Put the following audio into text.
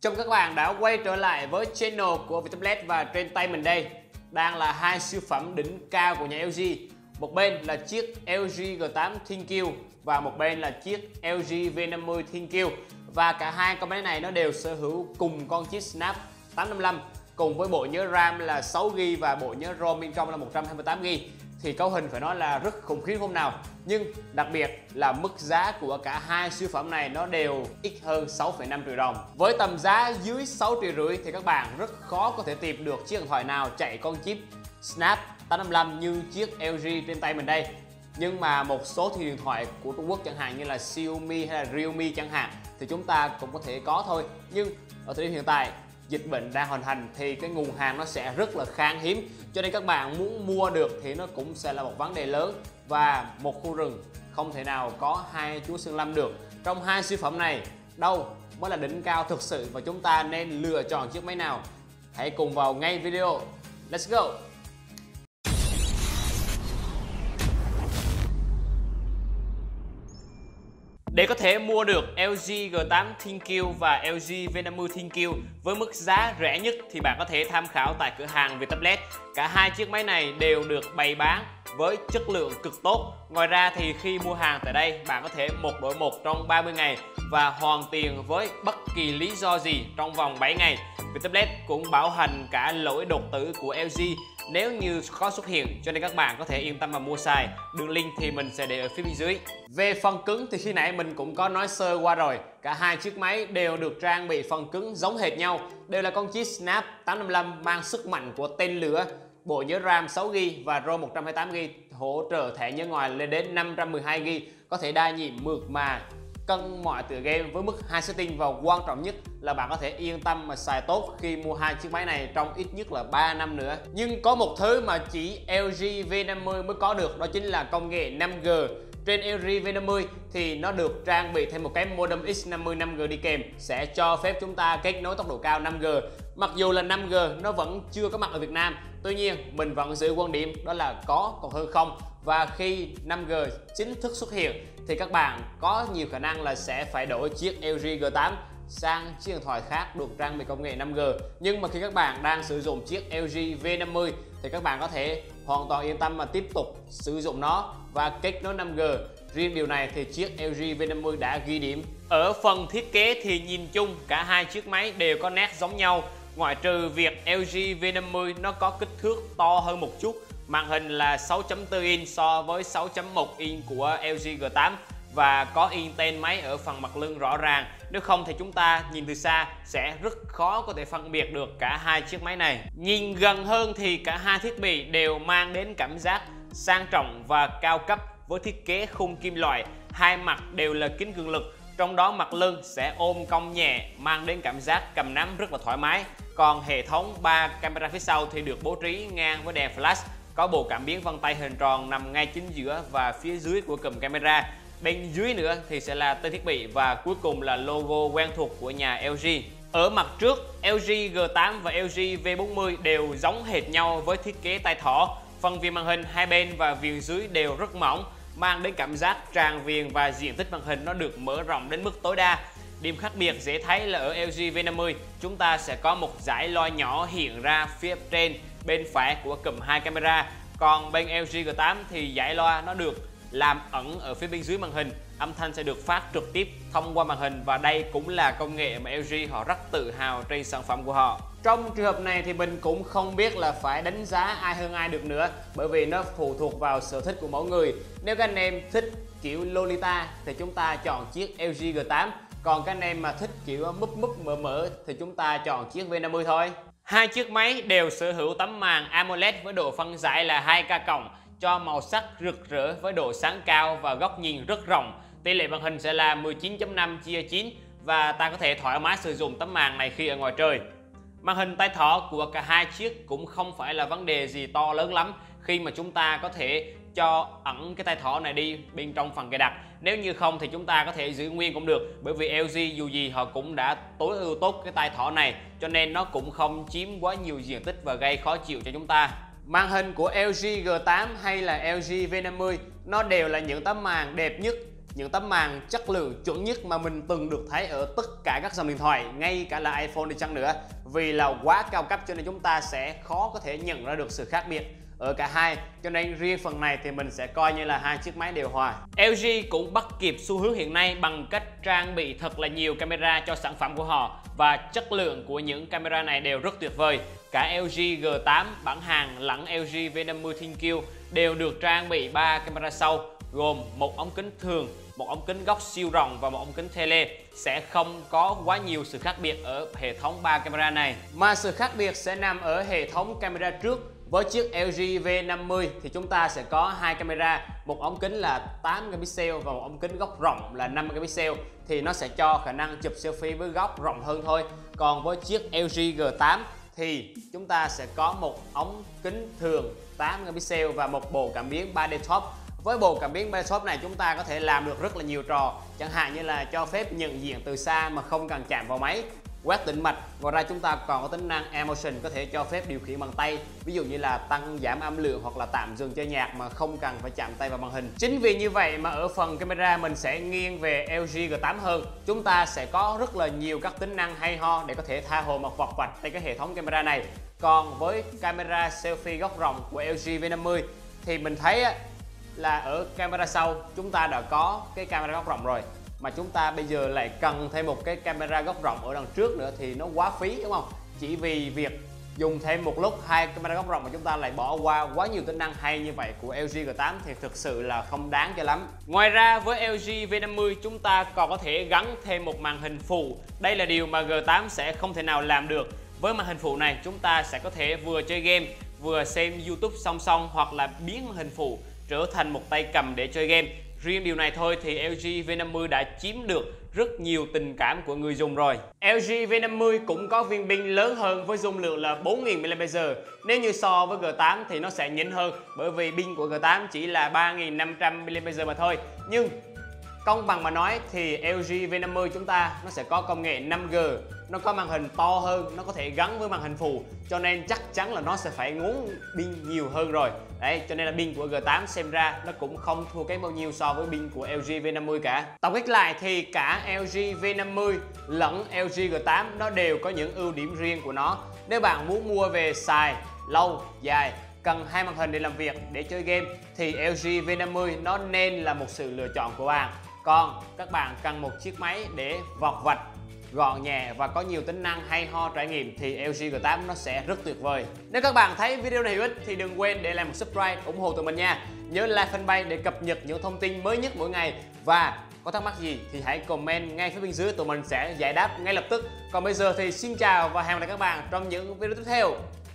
Chào mừng các bạn đã quay trở lại với channel của Viettablet, và trên tay mình đây đang là hai siêu phẩm đỉnh cao của nhà LG. Một bên là chiếc LG G8 ThinQ và một bên là chiếc LG V50 ThinQ. Và cả hai con máy này nó đều sở hữu cùng con chip Snap 855 cùng với bộ nhớ RAM là 6GB và bộ nhớ ROM bên trong là 128GB. Thì cấu hình phải nói là rất khủng khiếp không nào. Nhưng đặc biệt là mức giá của cả hai siêu phẩm này nó đều ít hơn 6,5 triệu đồng. Với tầm giá dưới 6,5 triệu thì các bạn rất khó có thể tìm được chiếc điện thoại nào chạy con chip Snap 855 như chiếc LG trên tay mình đây. Nhưng mà một số thị điện thoại của Trung Quốc chẳng hạn như là Xiaomi hay là Realme chẳng hạn thì chúng ta cũng có thể có thôi. Nhưng ở thời điểm hiện tại dịch bệnh đang hoành hành thì cái nguồn hàng nó sẽ rất là khan hiếm, cho nên các bạn muốn mua được thì nó cũng sẽ là một vấn đề lớn. Và một khu rừng không thể nào có hai chú Sơn Lâm được. Trong hai siêu phẩm này đâu mới là đỉnh cao thực sự và chúng ta nên lựa chọn chiếc máy nào? Hãy cùng vào ngay video. Let's go! Để có thể mua được LG G8 ThinQ và LG V50 ThinQ với mức giá rẻ nhất thì bạn có thể tham khảo tại cửa hàng Viettablet. Cả hai chiếc máy này đều được bày bán với chất lượng cực tốt. Ngoài ra thì khi mua hàng tại đây, bạn có thể một đổi một trong 30 ngày và hoàn tiền với bất kỳ lý do gì trong vòng 7 ngày. Viettablet cũng bảo hành cả lỗi đột tử của LG nếu như có xuất hiện, cho nên các bạn có thể yên tâm mà mua xài. Đường link thì mình sẽ để ở phía bên dưới. Về phần cứng thì khi nãy mình cũng có nói sơ qua rồi. Cả hai chiếc máy đều được trang bị phần cứng giống hệt nhau, đều là con chip Snap 855 mang sức mạnh của tên lửa, bộ nhớ RAM 6GB và ROM 128GB, hỗ trợ thẻ nhớ ngoài lên đến 512GB, có thể đa nhiệm mượt mà, cân mọi tựa game với mức 2 setting, và quan trọng nhất là bạn có thể yên tâm mà xài tốt khi mua hai chiếc máy này trong ít nhất là 3 năm nữa. Nhưng có một thứ mà chỉ LG V50 mới có được, đó chính là công nghệ 5G. Trên LG V50 thì nó được trang bị thêm một cái modem X50 5G đi kèm, sẽ cho phép chúng ta kết nối tốc độ cao 5G. Mặc dù là 5G nó vẫn chưa có mặt ở Việt Nam, tuy nhiên mình vẫn giữ quan điểm đó là có còn hơn không. Và khi 5G chính thức xuất hiện thì các bạn có nhiều khả năng là sẽ phải đổi chiếc LG G8 sang chiếc điện thoại khác được trang bị công nghệ 5G. Nhưng mà khi các bạn đang sử dụng chiếc LG V50 thì các bạn có thể hoàn toàn yên tâm mà tiếp tục sử dụng nó và kết nối 5G. Riêng điều này thì chiếc LG V50 đã ghi điểm. Ở phần thiết kế thì nhìn chung cả hai chiếc máy đều có nét giống nhau, ngoại trừ việc LG V50 nó có kích thước to hơn một chút. Màn hình là 6.4 inch so với 6.1 inch của LG G8 và có in tên máy ở phần mặt lưng rõ ràng. Nếu không thì chúng ta nhìn từ xa sẽ rất khó có thể phân biệt được cả hai chiếc máy này. Nhìn gần hơn thì cả hai thiết bị đều mang đến cảm giác sang trọng và cao cấp với thiết kế khung kim loại. Hai mặt đều là kính cường lực, trong đó mặt lưng sẽ ôm cong nhẹ, mang đến cảm giác cầm nắm rất là thoải mái. Còn hệ thống 3 camera phía sau thì được bố trí ngang với đèn flash, có bộ cảm biến vân tay hình tròn nằm ngay chính giữa và phía dưới của cụm camera. Bên dưới nữa thì sẽ là tên thiết bị và cuối cùng là logo quen thuộc của nhà LG. Ở mặt trước, LG G8 và LG V40 đều giống hệt nhau với thiết kế tay thỏ. Phần viền màn hình hai bên và viền dưới đều rất mỏng, mang đến cảm giác tràn viền và diện tích màn hình nó được mở rộng đến mức tối đa. Điểm khác biệt dễ thấy là ở LG V50 chúng ta sẽ có một dải loa nhỏ hiện ra phía trên bên phải của cụm hai camera. Còn bên LG G8 thì dải loa nó được làm ẩn ở phía bên dưới màn hình, âm thanh sẽ được phát trực tiếp thông qua màn hình, và đây cũng là công nghệ mà LG họ rất tự hào trên sản phẩm của họ. Trong trường hợp này thì mình cũng không biết là phải đánh giá ai hơn ai được nữa, bởi vì nó phụ thuộc vào sở thích của mỗi người. Nếu các anh em thích kiểu Lolita thì chúng ta chọn chiếc LG G8, còn các anh em mà thích kiểu múp múp mỡ mỡ thì chúng ta chọn chiếc V50 thôi. Hai chiếc máy đều sở hữu tấm màn AMOLED với độ phân giải là 2K+, cho màu sắc rực rỡ với độ sáng cao và góc nhìn rất rộng. Tỷ lệ màn hình sẽ là 19.5:9 và ta có thể thoải mái sử dụng tấm màn này khi ở ngoài trời. Màn hình tay thỏ của cả hai chiếc cũng không phải là vấn đề gì to lớn lắm, khi mà chúng ta có thể cho ẩn cái tay thỏ này đi bên trong phần cài đặt. Nếu như không thì chúng ta có thể giữ nguyên cũng được, bởi vì LG dù gì họ cũng đã tối ưu tốt cái tay thỏ này, cho nên nó cũng không chiếm quá nhiều diện tích và gây khó chịu cho chúng ta. Màn hình của LG G8 hay là LG V50 nó đều là những tấm màn đẹp nhất những tấm màn chất lượng chuẩn nhất mà mình từng được thấy ở tất cả các dòng điện thoại, ngay cả là iPhone đi chăng nữa. Vì là quá cao cấp cho nên chúng ta sẽ khó có thể nhận ra được sự khác biệt ở cả hai, cho nên riêng phần này thì mình sẽ coi như là hai chiếc máy điều hòa. LG cũng bắt kịp xu hướng hiện nay bằng cách trang bị thật là nhiều camera cho sản phẩm của họ, và chất lượng của những camera này đều rất tuyệt vời. Cả LG G8 bản hàng lẫn LG V50 ThinQ đều được trang bị 3 camera sau, gồm một ống kính thường, một ống kính góc siêu rộng và một ống kính tele. Sẽ không có quá nhiều sự khác biệt ở hệ thống 3 camera này, mà sự khác biệt sẽ nằm ở hệ thống camera trước. Với chiếc LG V50 thì chúng ta sẽ có hai camera, một ống kính là 8 megapixel và một ống kính góc rộng là 5 megapixel, thì nó sẽ cho khả năng chụp selfie với góc rộng hơn thôi. Còn với chiếc LG G8 thì chúng ta sẽ có một ống kính thường 8 megapixel và một bộ cảm biến 3D top. Với bộ cảm biến 3D top này chúng ta có thể làm được rất là nhiều trò, chẳng hạn như là cho phép nhận diện từ xa mà không cần chạm vào máy, quét tĩnh mạch. Ngoài ra chúng ta còn có tính năng Emotion, có thể cho phép điều khiển bằng tay, ví dụ như là tăng giảm âm lượng hoặc là tạm dừng chơi nhạc mà không cần phải chạm tay vào màn hình. Chính vì như vậy mà ở phần camera mình sẽ nghiêng về LG G8 hơn. Chúng ta sẽ có rất là nhiều các tính năng hay ho để có thể tha hồ mà vọc vạch trên cái hệ thống camera này. Còn với camera selfie góc rộng của LG V50 thì mình thấy là ở camera sau chúng ta đã có cái camera góc rộng rồi, mà chúng ta bây giờ lại cần thêm một cái camera góc rộng ở đằng trước nữa thì nó quá phí, đúng không? Chỉ vì việc dùng thêm một lúc hai camera góc rộng mà chúng ta lại bỏ qua quá nhiều tính năng hay như vậy của LG G8 thì thực sự là không đáng cho lắm. Ngoài ra với LG V50 chúng ta còn có thể gắn thêm một màn hình phụ. Đây là điều mà G8 sẽ không thể nào làm được. Với màn hình phụ này chúng ta sẽ có thể vừa chơi game vừa xem YouTube song song, hoặc là biến màn hình phụ trở thành một tay cầm để chơi game. Riêng điều này thôi thì LG V50 đã chiếm được rất nhiều tình cảm của người dùng rồi. LG V50 cũng có viên pin lớn hơn với dung lượng là 4000 mAh. Nếu như so với G8 thì nó sẽ nhỉnh hơn, bởi vì pin của G8 chỉ là 3500 mAh mà thôi. Nhưng công bằng mà nói thì LG V50 chúng ta nó sẽ có công nghệ 5G, nó có màn hình to hơn, nó có thể gắn với màn hình phụ, cho nên chắc chắn là nó sẽ phải ngốn pin nhiều hơn rồi. Đấy, cho nên là pin của G8 xem ra nó cũng không thua kém bao nhiêu so với pin của LG V50 cả. Tổng kết lại thì cả LG V50 lẫn LG G8 nó đều có những ưu điểm riêng của nó. Nếu bạn muốn mua về xài lâu dài, cần hai màn hình để làm việc, để chơi game thì LG V50 nó nên là một sự lựa chọn của bạn. Còn các bạn cần một chiếc máy để vọc vạch, gọn nhẹ và có nhiều tính năng hay ho trải nghiệm thì LG G8 nó sẽ rất tuyệt vời. Nếu các bạn thấy video này hữu ích thì đừng quên để lại một subscribe ủng hộ tụi mình nha. Nhớ like fanpage để cập nhật những thông tin mới nhất mỗi ngày, và có thắc mắc gì thì hãy comment ngay phía bên dưới, tụi mình sẽ giải đáp ngay lập tức. Còn bây giờ thì xin chào và hẹn gặp lại các bạn trong những video tiếp theo.